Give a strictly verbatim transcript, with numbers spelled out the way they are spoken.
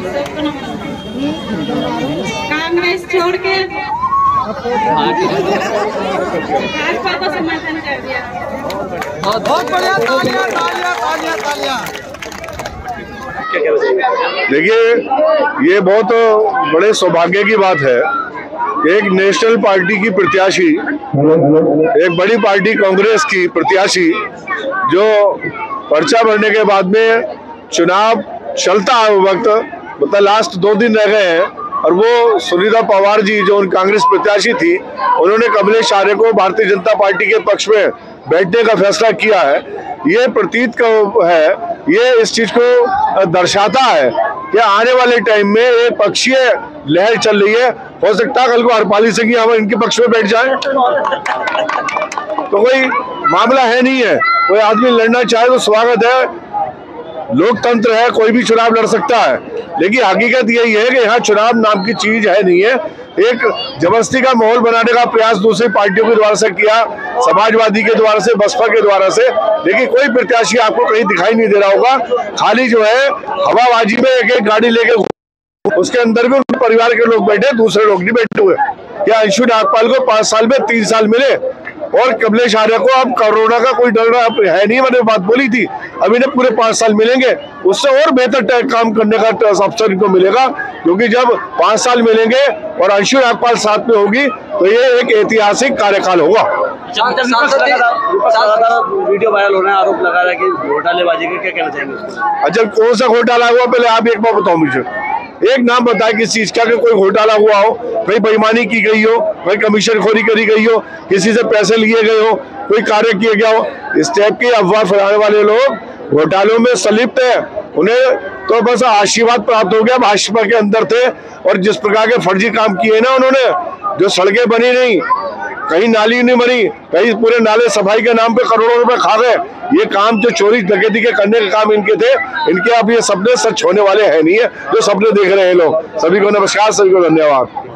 कांग्रेस छोड़ के भाजपा को समर्थन कर दिया। बहुत बढ़िया, तालियां तालियां तालियां तालियां। देखिए, ये बहुत बड़े सौभाग्य की बात है। एक नेशनल पार्टी की प्रत्याशी, एक बड़ी पार्टी कांग्रेस की प्रत्याशी, जो पर्चा भरने के बाद में चुनाव चलता है वक्त, मतलब लास्ट दो दिन रह गए हैं, और वो सुनीता पवार जी जो कांग्रेस प्रत्याशी थी, उन्होंने कमलेश आर्य को भारतीय जनता पार्टी के पक्ष में बैठने का फैसला किया है। ये प्रतीत है, ये इस चीज को दर्शाता है कि आने वाले टाइम में एक पक्षीय लहर चल रही है। हो सकता है कल को हरपाली सिंह ही हम इनके पक्ष में बैठ जाए, तो कोई मामला है नहीं है। कोई आदमी लड़ना चाहे तो स्वागत है, लोकतंत्र है, कोई भी चुनाव लड़ सकता है। लेकिन हकीकत यही है कि यहाँ चुनाव नाम की चीज है नहीं है। एक जबरदस्ती का माहौल बनाने का प्रयास दूसरी पार्टियों के द्वारा से किया, समाजवादी के द्वारा से, बसपा के द्वारा से, लेकिन कोई प्रत्याशी आपको कहीं दिखाई नहीं दे रहा होगा। खाली जो है हवाबाजी में एक एक गाड़ी लेके, उसके अंदर भी उनके परिवार के लोग बैठे, दूसरे लोग नहीं बैठे हुए। क्या अंशु नागपाल को पांच साल में तीन साल मिले, और कमलेश आर्य को अब कोरोना का कोई डर है नहीं। मैंने बात बोली थी, अभी ने पूरे पांच साल मिलेंगे, उससे और बेहतर काम करने का अवसर इनको मिलेगा, क्योंकि जब पांच साल मिलेंगे और अंशु नागपाल साथ में होगी तो ये एक ऐतिहासिक कार्यकाल होगा। वीडियो वायरल हो रहा है, आरोप लगा रहा है कि घोटालेबाजी का, क्या कहना चाहेंगे? अच्छा, कौन सा घोटाला हुआ, पहले आप एक बार बताओ मुझे, एक नाम बताए किस चीज का, कि कोई घोटाला हुआ हो, कहीं बेईमानी की गई हो, कहीं कमीशन खोरी करी गई हो, किसी से पैसे लिए गए हो, कोई कार्य किया गया हो। इस टाइप की अफवाह फैलाने वाले लोग घोटालों में संलिप्त है, उन्हें तो बस आशीर्वाद प्राप्त हो गया। भाजपा के अंदर थे, और जिस प्रकार के फर्जी काम किए ना उन्होंने, जो सड़कें बनी नहीं, कहीं नाली नहीं बनी, कहीं पूरे नाले सफाई के नाम पे करोड़ों रुपए खा गए। ये काम जो चोरी डकैती के करने के काम इनके थे, इनके अब ये सपने सच होने वाले हैं नहीं है, जो सपने देख रहे हैं लोग। सभी को नमस्कार, सभी को धन्यवाद।